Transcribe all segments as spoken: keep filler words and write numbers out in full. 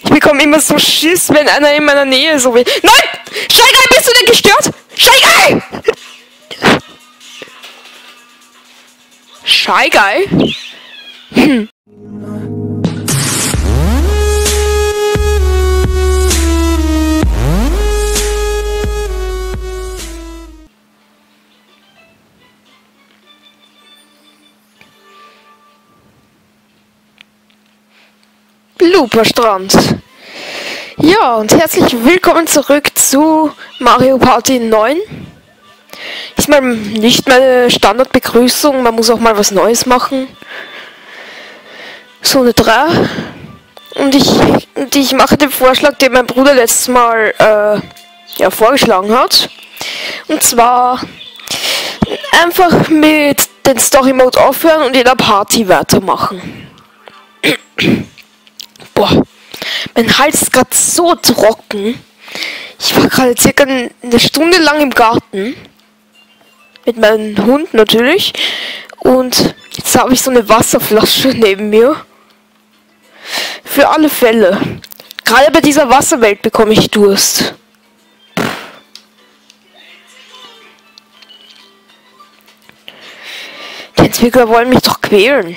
Ich bekomme immer so Schiss, wenn einer in meiner Nähe so will. Nein! Scheigeil, bist du denn gestört? Scheigeil! Scheigeil? Hm. Blooperstrand. Ja, und herzlich willkommen zurück zu Mario Party neun. Ist mal nicht meine Standardbegrüßung, man muss auch mal was Neues machen. So eine drei. Und ich, und ich mache den Vorschlag, den mein Bruder letztes Mal äh, ja, vorgeschlagen hat. Und zwar einfach mit den Story Mode aufhören und in der Party weitermachen. Boah, mein Hals ist gerade so trocken. Ich war gerade circa eine Stunde lang im Garten. Mit meinem Hund natürlich. Und jetzt habe ich so eine Wasserflasche neben mir. Für alle Fälle. Gerade bei dieser Wasserwelt bekomme ich Durst. Die Entwickler wollen mich doch quälen.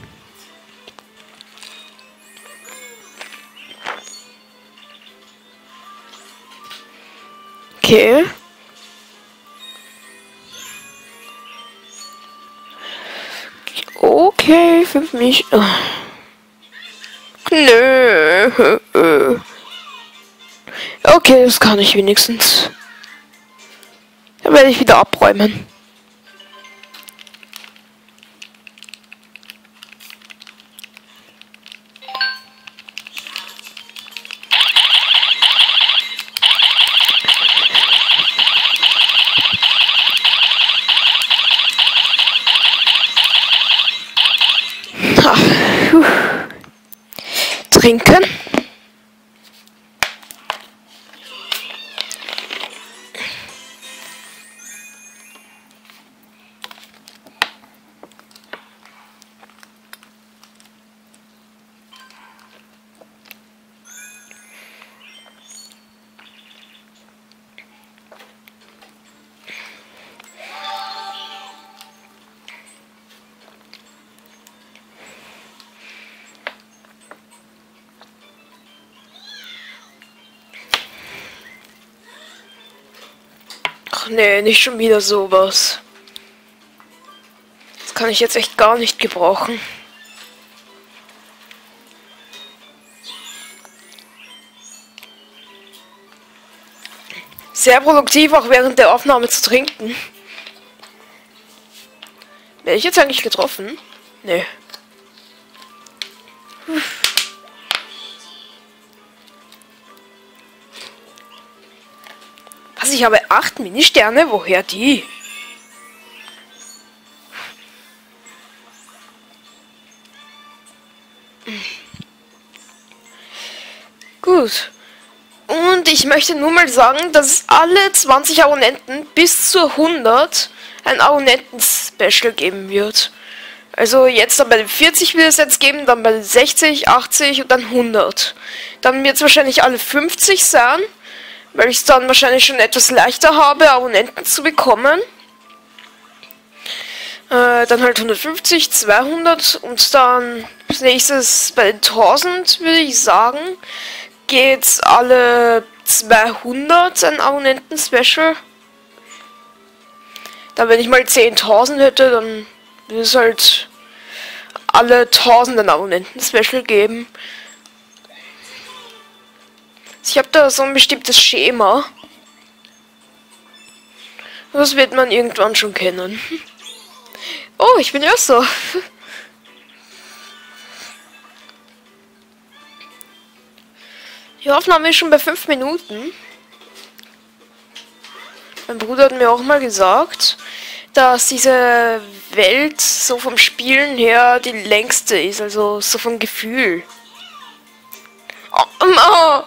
Okay. Okay, für mich. Oh. Nö. Okay, das kann ich wenigstens. Dann werde ich wieder abräumen. Trinken. Nee, nicht schon wieder sowas. Das kann ich jetzt echt gar nicht gebrauchen. Sehr produktiv, auch während der Aufnahme zu trinken. Werde ich jetzt eigentlich getroffen? Nee. Uff. Also ich habe acht Ministerne, woher die? Gut. Und ich möchte nur mal sagen, dass alle zwanzig Abonnenten bis zu hundert ein Abonnenten-Special geben wird. Also jetzt dann bei den vierzig wird es jetzt geben, dann bei den sechzig, achtzig und dann hundert. Dann wird es wahrscheinlich alle fünfzig sein. Weil ich es dann wahrscheinlich schon etwas leichter habe, Abonnenten zu bekommen. Äh, dann halt hundertfünfzig, zweihundert und dann als nächstes bei den tausend, würde ich sagen, geht's alle zweihundert ein Abonnenten-Special. Dann wenn ich mal zehntausend hätte, dann würde es halt alle tausend ein Abonnenten-Special geben. Ich habe da so ein bestimmtes Schema. Das wird man irgendwann schon kennen. Oh, ich bin Erster. Die Aufnahme ist schon bei fünf Minuten. Mein Bruder hat mir auch mal gesagt, dass diese Welt so vom Spielen her die längste ist, also so vom Gefühl. Oh, oh.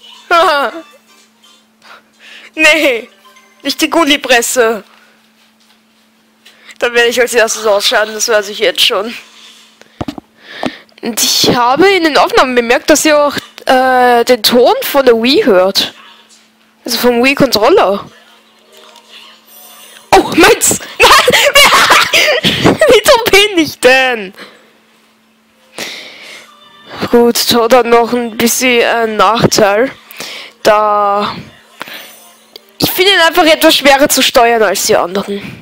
Nee, nicht die Gullipresse. Da werde ich als erstes ausscheiden, das weiß ich jetzt schon. Und ich habe in den Aufnahmen bemerkt, dass ihr auch äh, den Ton von der Wii hört. Also vom Wii-Controller. Oh, meins! Nein! Wie dumm bin ich denn? Gut, Toad hat noch ein bisschen einen Nachteil. Da... Ich finde ihn einfach etwas schwerer zu steuern als die anderen.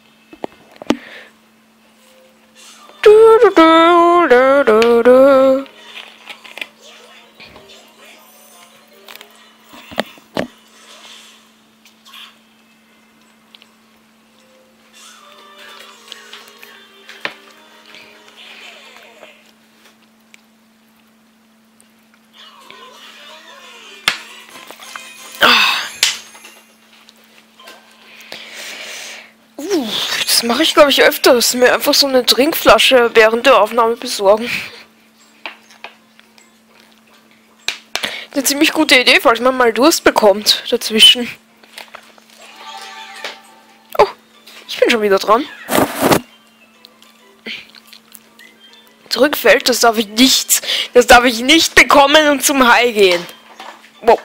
Du, du, du, du, du, du. Uh, das mache ich, glaube ich, öfters. Mir einfach so eine Trinkflasche während der Aufnahme besorgen. Eine ziemlich gute Idee, falls man mal Durst bekommt dazwischen. Oh, ich bin schon wieder dran. Zurückfällt, das darf ich nicht. Das darf ich nicht bekommen und zum High gehen. Wow.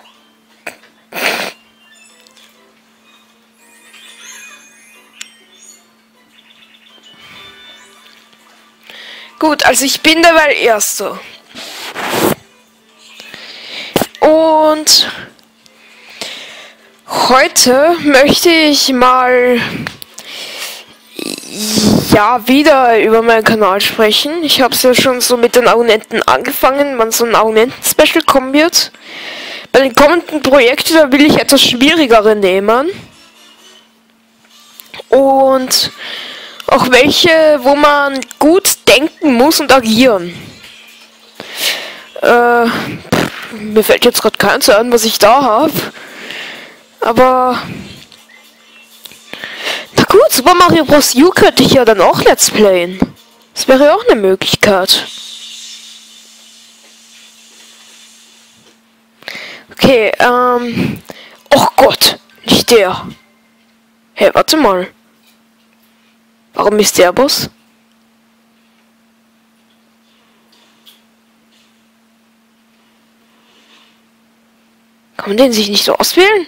Gut, also ich bin dabei Erster. Und heute möchte ich mal ja wieder über meinen Kanal sprechen. Ich habe es ja schon so mit den Abonnenten angefangen, wann so ein Abonnenten-Special kommen wird. Bei den kommenden Projekten da will ich etwas schwierigere nehmen. Und auch welche, wo man gut denken muss und agieren. Äh, mir fällt jetzt gerade keins ein, was ich da habe. Aber na gut, Super Mario Bros. U könnte ich ja dann auch Let's Playen. Das wäre auch eine Möglichkeit. Okay, ähm... oh Gott, nicht der. Hey, warte mal. Warum ist der Boss? Kann man den sich nicht so auswählen?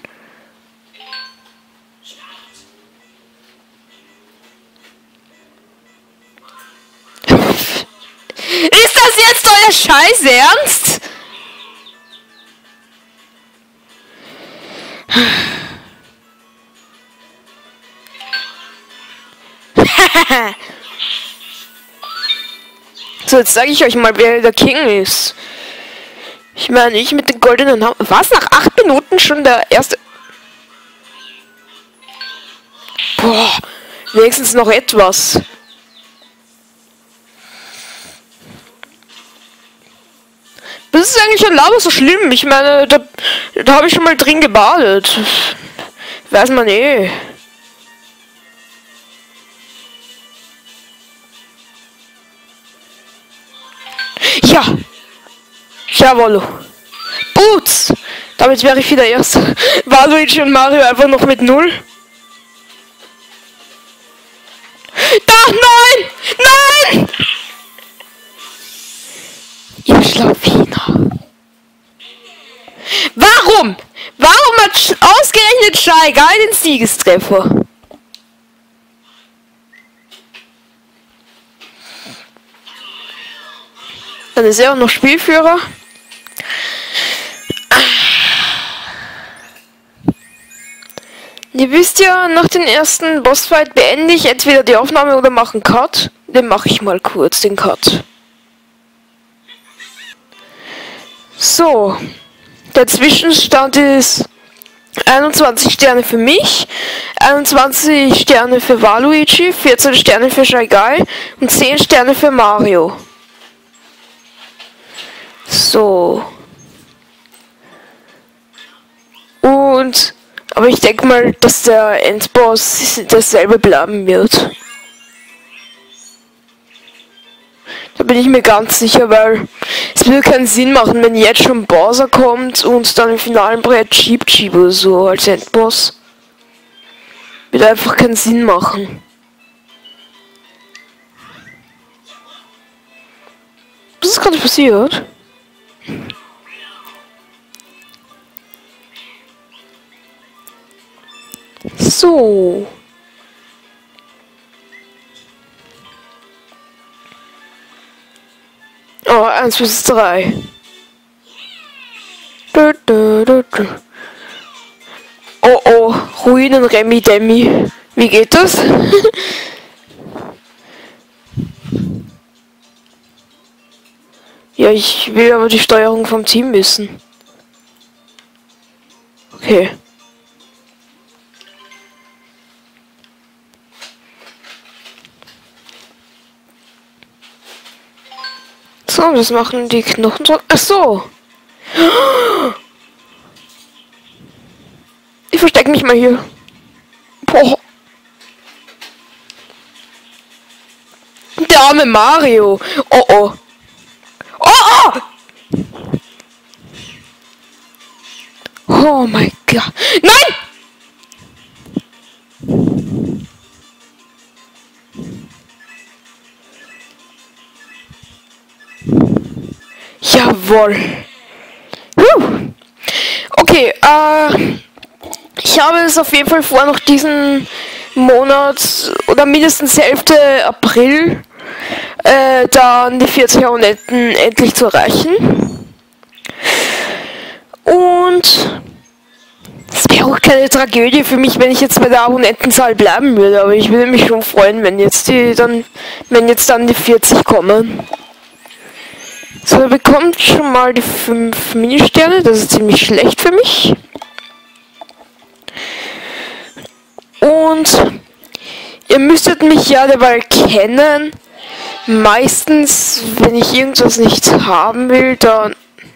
Ist das jetzt euer Scheiß Ernst? So, jetzt sage ich euch mal, wer der King ist. Ich meine, ich mit den goldenen Haaren. Was? Nach acht Minuten schon der erste... Boah, wenigstens noch etwas. Das ist eigentlich schon lauter so schlimm. Ich meine, da, da habe ich schon mal drin gebadet. Weiß man eh. Ja. Jawohl. Boots. Damit wäre ich wieder erst. Waluigi und Mario einfach noch mit null. Da, nein! Nein! Ihr Schlawiner. Warum? Warum hat ausgerechnet Shy Guy den Siegestreffer? Dann ist er auch noch Spielführer. Ihr wisst ja, nach dem ersten Bossfight beende ich entweder die Aufnahme oder mache einen Cut. Den mache ich mal kurz, den Cut. So, der Zwischenstand ist einundzwanzig Sterne für mich, einundzwanzig Sterne für Waluigi, vierzehn Sterne für Shy Guy und zehn Sterne für Mario. So. Und, aber ich denke mal, dass der Endboss dasselbe bleiben wird. Da bin ich mir ganz sicher, weil es würde keinen Sinn machen, wenn jetzt schon Bowser kommt und dann im finalen Brett Cheep Cheep oder so als Endboss. Würde einfach keinen Sinn machen. Was ist gerade passiert? So. Oh, eins bis drei. Du, du, du, du. Oh oh, Ruinen Remi Demi. Wie geht das? Ja, ich will aber die Steuerung vom Team wissen. Okay. So, was machen die Knochen? Ach so. Ich verstecke mich mal hier. Boah. Der arme Mario. Oh oh. Oh oh. Oh mein Gott. Nein! Jawohl. Huh. Okay, äh, ich habe es auf jeden Fall vor, noch diesen Monat oder mindestens Hälfte April äh, dann die vierzig Abonnenten endlich zu erreichen. Und es wäre auch keine Tragödie für mich, wenn ich jetzt bei der Abonnentenzahl bleiben würde, aber ich würde mich schon freuen, wenn jetzt die dann, wenn jetzt dann die vierzig kommen. So, ihr bekommt schon mal die fünf Ministerne, das ist ziemlich schlecht für mich. Und ihr müsstet mich ja dabei kennen. Meistens, wenn ich irgendwas nicht haben will, dann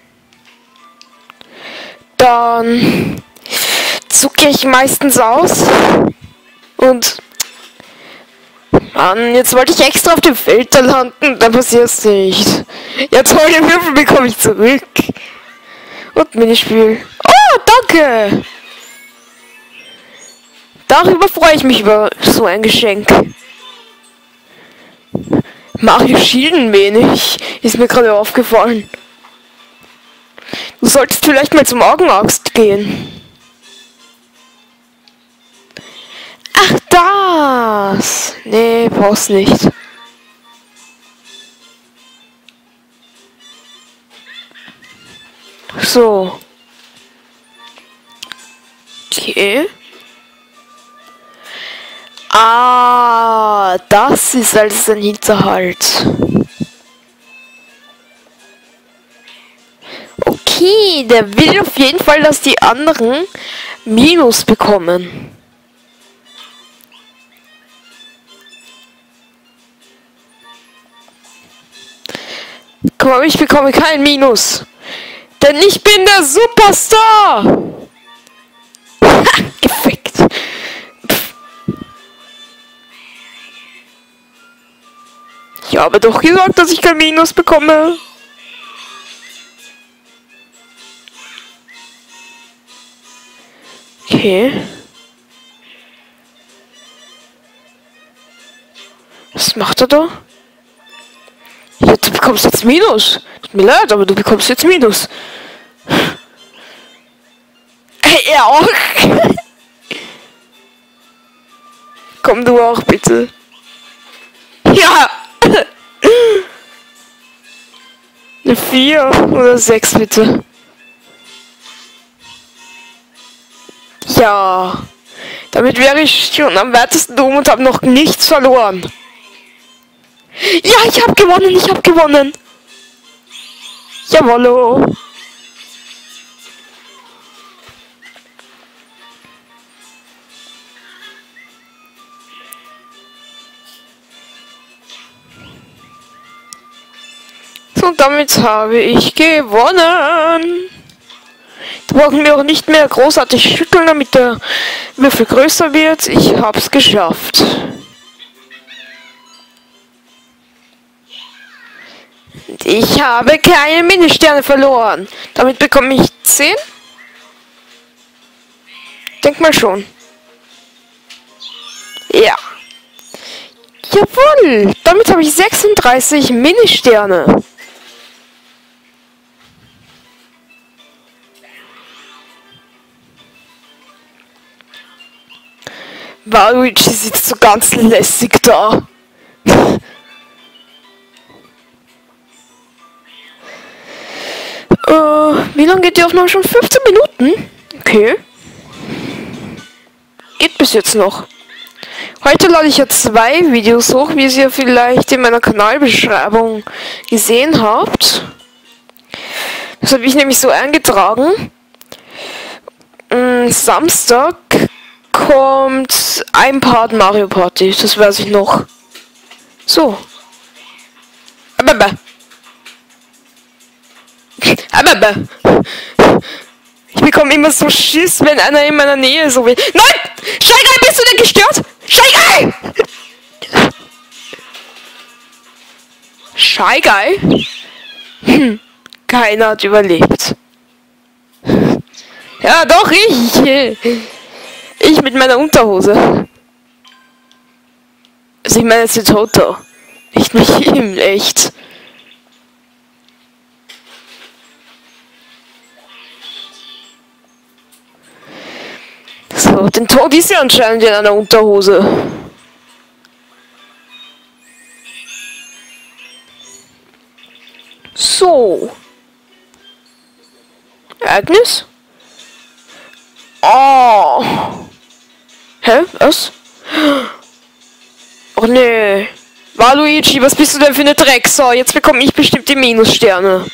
dann zucke ich meistens aus. Und Mann, jetzt wollte ich extra auf dem Feld da landen, dann passiert es nicht. Jetzt hol den Würfel bekomme ich zurück. Und Minispiel. Oh, danke! Darüber freue ich mich über so ein Geschenk. Mario schielen wenig, ist mir gerade aufgefallen. Du solltest vielleicht mal zum Augenarzt gehen. Ach, das! Nee, brauchst nicht. So. Okay. Ah, das ist also ein Hinterhalt. Okay, der will auf jeden Fall, dass die anderen Minus bekommen. Guck mal, ich bekomme kein Minus. Denn ich bin der Superstar. Gefickt. Ich habe doch gesagt, dass ich kein Minus bekomme. Okay. Was macht er da? Ja, du bekommst jetzt Minus. Tut mir leid, aber du bekommst jetzt Minus. Er auch. Komm du auch, bitte. Ja. Eine vier oder sechs, bitte. Ja. Damit wäre ich schon am weitesten um und habe noch nichts verloren. Ja, ich habe gewonnen, ich habe gewonnen. Jawollo. So, und damit habe ich gewonnen. Da brauchen wir auch nicht mehr großartig schütteln, damit der Würfel größer wird. Ich hab's geschafft. Ich habe keine Ministerne verloren. Damit bekomme ich zehn. Denk mal schon. Ja. Jawohl. Damit habe ich sechsunddreißig Ministerne. Waluigi sitzt so ganz lässig da. äh, wie lange geht die Aufnahme schon? fünfzehn Minuten? Okay. Geht bis jetzt noch. Heute lade ich ja zwei Videos hoch, wie ihr ja vielleicht in meiner Kanalbeschreibung gesehen habt. Das habe ich nämlich so eingetragen. Samstag kommt ein Part Mario Party, das weiß ich noch. So. Aber Aber ich bekomme immer so Schiss, wenn einer in meiner Nähe so will. Nein! Shy Guy, bist du denn gestört? Shy Guy! Shy Guy? Hm, keiner hat überlebt. Ja, doch, ich. Ich mit meiner Unterhose. Also ich meine jetzt die Toto. Nicht mit ihm, echt. So, den Tod ist ja anscheinend in einer Unterhose. So. Agnes? Oh. Hä? Was? Oh nee. Waluigi, was bist du denn für eine Drecksau? Jetzt bekomme ich bestimmt die Minussterne.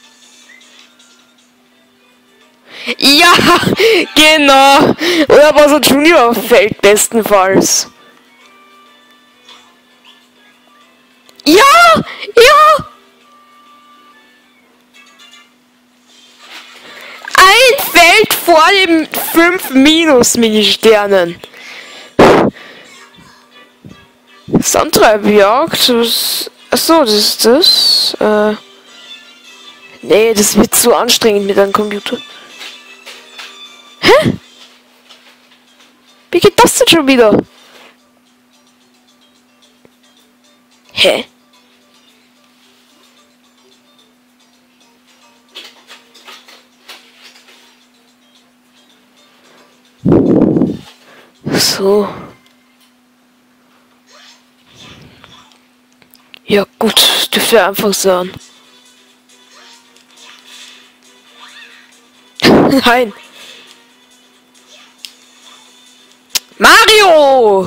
Ja, genau. Oder Bowser Junior fällt bestenfalls. Ja, ja. Ein Feld vor den fünf Minus-Mini-Sternen. Sandtreibjagd? Achso, das ist das. Äh, nee, das wird zu anstrengend mit einem Computer. Hä? Wie geht das denn schon wieder? Hä? So. Ja gut, dürfte einfach sein. Nein. Mario!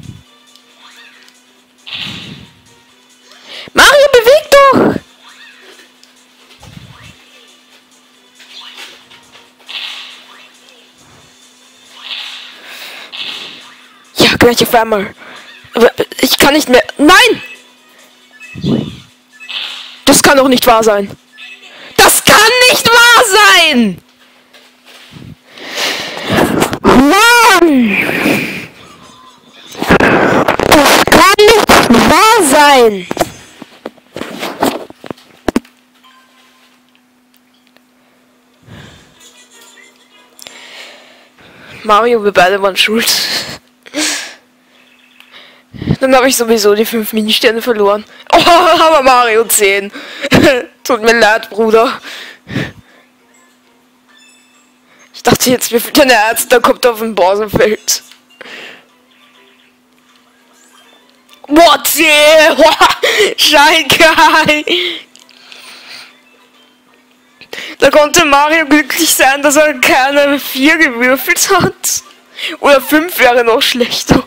Mario, beweg doch! Ja, gleich auf einmal. Aber ich kann nicht mehr. Nein! Das kann doch nicht wahr sein. Das kann nicht wahr sein! Mann! Das kann nicht wahr sein! Mario, wir beide waren schuld. Dann habe ich sowieso die fünf Mini-Sterne verloren. Oh, aber Mario zehn. Tut mir leid, Bruder. Ich dachte jetzt, wir füttern der Arzt, da kommt er auf ein Bowserfeld. What? Shy Guy. Da konnte Mario glücklich sein, dass er keine vier gewürfelt hat. Oder fünf wäre noch schlechter.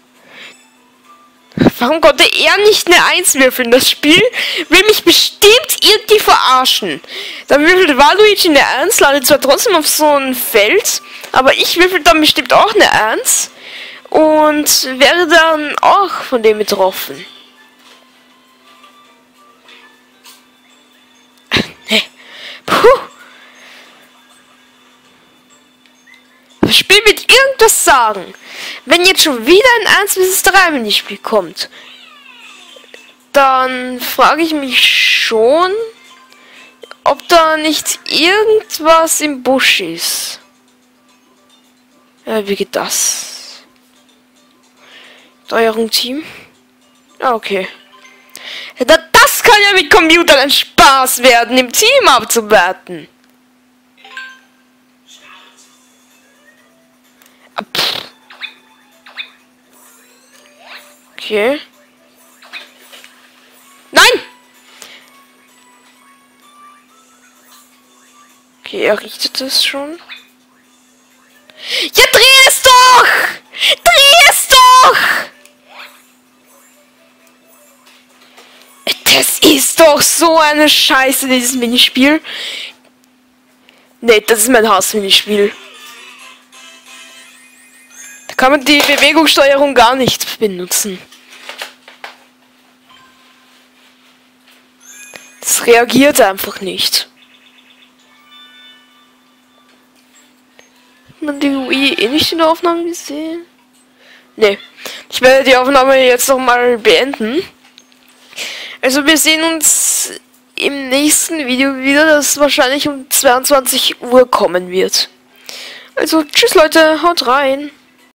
Warum konnte er nicht eine eins würfeln? Das Spiel will mich bestimmt irgendwie verarschen. Dann würfelt Waluigi eine eins, landet zwar trotzdem auf so ein Feld, aber ich würfel dann bestimmt auch eine eins und wäre dann auch von dem betroffen. Nee. Puh. Das Spiel wird irgendwas sagen. Wenn jetzt schon wieder ein eins bis drei Minispiel kommt, dann frage ich mich schon, ob da nicht irgendwas im Busch ist. Ja, wie geht das? Steuerung Team? Ah, okay. Ja, das kann ja mit Computern ein Spaß werden, im Team abzuwerten. Okay. Nein! Okay, er richtet es schon. Ja, dreh es doch! Dreh es doch! Das ist doch so eine Scheiße, dieses Minispiel. Ne, das ist mein Hass-Minispiel. Da kann man die Bewegungssteuerung gar nicht benutzen. Das reagiert einfach nicht. Hat man die Wii eh nicht in der Aufnahme gesehen? Ne. Ich werde die Aufnahme jetzt noch mal beenden. Also wir sehen uns im nächsten Video wieder, das wahrscheinlich um zweiundzwanzig Uhr kommen wird. Also tschüss Leute, haut rein.